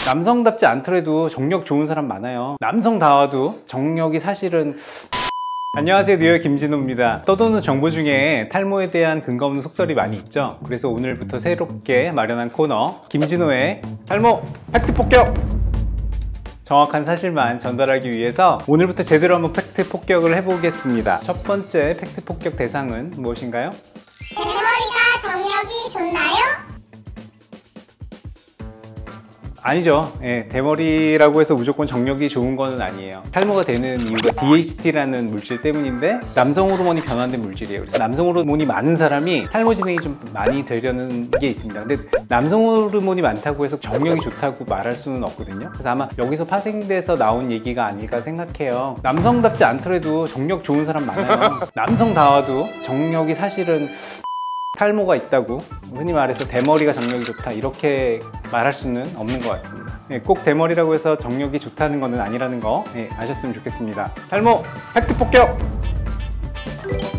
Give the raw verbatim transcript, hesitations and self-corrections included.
남성답지 않더라도 정력 좋은 사람 많아요. 남성다워도 정력이 사실은... 안녕하세요, 뉴욕 김진호입니다. 떠도는 정보 중에 탈모에 대한 근거 없는 속설이 많이 있죠. 그래서 오늘부터 새롭게 마련한 코너 김진호의 탈모 팩트 폭격! 정확한 사실만 전달하기 위해서 오늘부터 제대로 한번 팩트 폭격을 해보겠습니다. 첫 번째 팩트 폭격 대상은 무엇인가요? 대머리가 정력이 좋나요? 아니죠. 예, 대머리라고 해서 무조건 정력이 좋은 거는 아니에요. 탈모가 되는 이유가 디에이치티라는 물질 때문인데 남성 호르몬이 변화된 물질이에요. 그래서 남성 호르몬이 많은 사람이 탈모 진행이 좀 많이 되려는 게 있습니다. 근데 남성 호르몬이 많다고 해서 정력이 좋다고 말할 수는 없거든요. 그래서 아마 여기서 파생돼서 나온 얘기가 아닐까 생각해요. 남성답지 않더라도 정력 좋은 사람 많아요. 남성다워도 정력이 사실은 탈모가 있다고, 흔히 말해서 대머리가 정력이 좋다 이렇게 말할 수는 없는 것 같습니다. 네, 꼭 대머리라고 해서 정력이 좋다는 것은 아니라는 거 네, 아셨으면 좋겠습니다. 탈모 팩트 폭격!